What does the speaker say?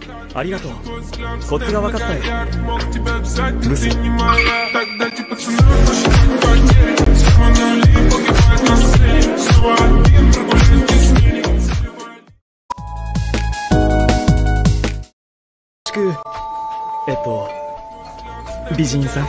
ありがとう。コツが分かったよ。ルス。美人さん。